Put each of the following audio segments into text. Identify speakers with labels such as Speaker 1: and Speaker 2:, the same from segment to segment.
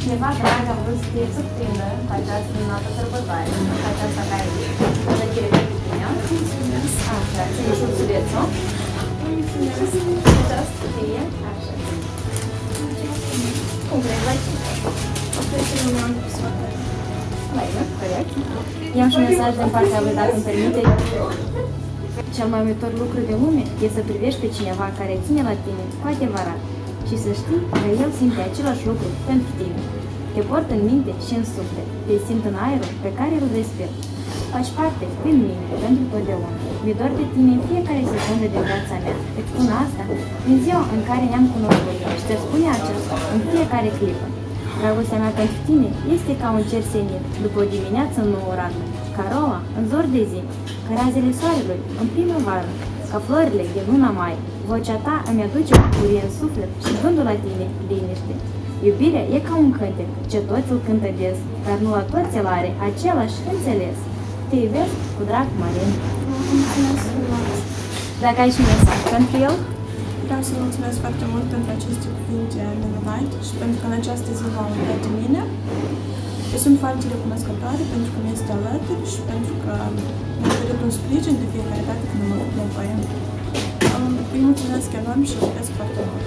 Speaker 1: cineva drag a vrut să te surprindă cu această noapte sărbătoare, cu aceasta care o plăcere pentru tine.
Speaker 2: Mulțumesc!
Speaker 1: Așa, ține șurțulețul.
Speaker 2: Mulțumesc!
Speaker 1: Această fie, așa. Cum crezi, la ce?
Speaker 2: Cred că nu mi-am pus foarte.
Speaker 1: Bine, corect. I-am și un mesaj din partea lui, dacă îmi permite. Cel mai uimitor lucru de lume e să privești pe cineva care ține la tine cu adevărat și să știi că el simte același lucru pentru tine. Te portă în minte și în suflet, te simt în aerul pe care îl respiri. Faci parte prin mine pentru totdeauna. Mi dor de tine în fiecare secundă din viața mea. Îți spun asta din ziua în care ne-am cunoscut și te spune aceasta în fiecare clipă. Dragostea mea pentru tine este ca un cer senit după o dimineață înnourată, ca roa în zor de zi, ca razele soarelui în primăvară, ca florile din luna mai. Vocea ta îmi aduce bucurie în suflet și gândul la tine liniște. Iubirea e ca un cântec, ce toți îl cântă des, dar nu la toți el are același înțeles. Te iubesc cu drag, Marin.
Speaker 2: Mulțumesc frumos!
Speaker 1: Dacă ai și mesaj pentru el?
Speaker 2: Vreau să mulțumesc foarte mult pentru aceste cuvinte minunate și pentru că în această zi v-am uitat de mine. Eu sunt foarte recunoscătoare pentru că mi este alături și pentru că mi-a oferit un sprijin de fiecare dată când am avut nevoie. Îi mulțumesc enorm și îl iubesc foarte mult.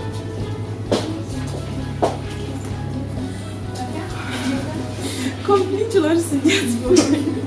Speaker 2: Complicilor, sunteți voi!